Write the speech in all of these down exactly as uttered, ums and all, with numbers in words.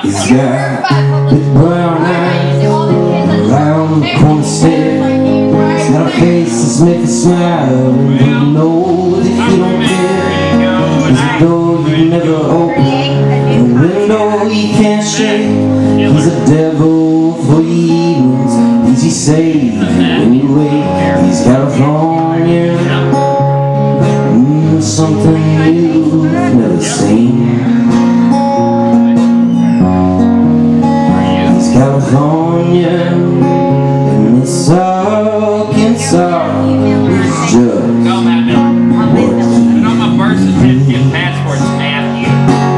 He's got big brown eyes, round the corner stare. He's got a face that's make you smile, and you know that you don't care. There's a door you never open, a window you can't shake. He's a devil for your evenings, easy save when you wake. He's California, mm, something you've never seen. California, and it's all inside. It's just no, Matt, no. And on my birth certificate and passport, it's Matthew.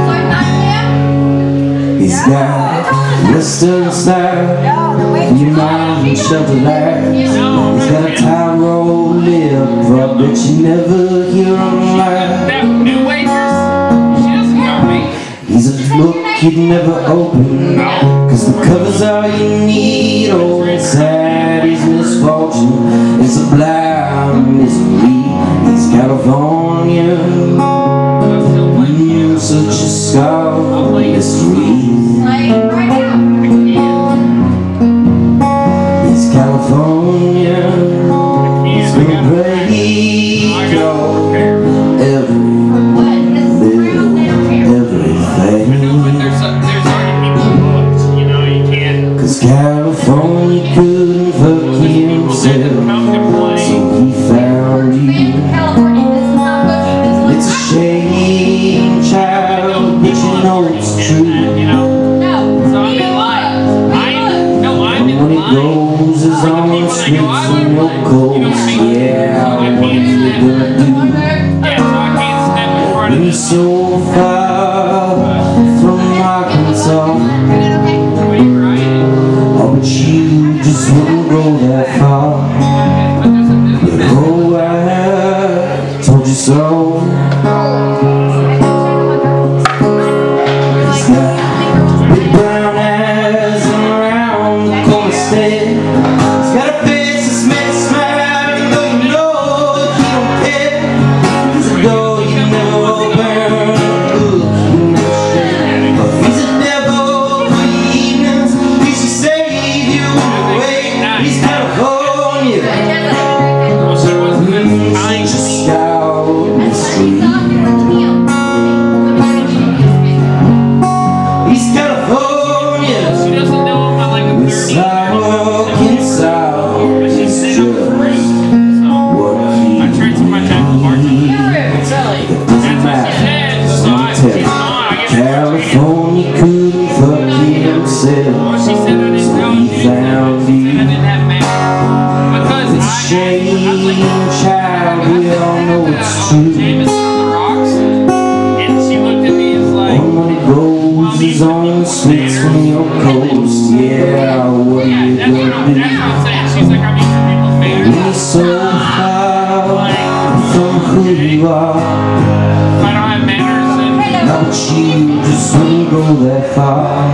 He's got Western style, you mind and shelter life. He's got a Tyrol lip, I bet you never hear him laugh. That new waitress, she doesn't know me. He's a book you'd never open, cause the cover's all you need. Oh, inside his misfortune is a blind misery. He's California, mm, such a scar mystery. He's California, he's gonna break your every little everything. California couldn't fuck himself, so he found you. It's a shame, child, but you know it's true. And when it goes is on the streets and your coast, yeah, what are you gonna do? When you're so far from Arkansas, but you just wouldn't go that far. But oh, I told you so. He's got big brown eyes and around the corner stare. He's got a face that's made to smile, even though you know he don't care. He's a door you never open, a book you never share. But he's a devil for your evenings, he should say. He's California, mm, just out the street. He's California, with sidewalk inside. It's just what he needs. It doesn't matter, so I'm telling you, California couldn't fuck himself, so he found you. Shame, child, we all know it's true. And when it goes is on the streets from your coast, yeah, what are you gonna do? When you're so far from who you are, now but you just wouldn't go that far.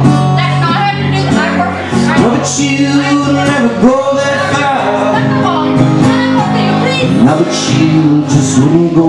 No, but you never go that far. Now but you just wouldn't go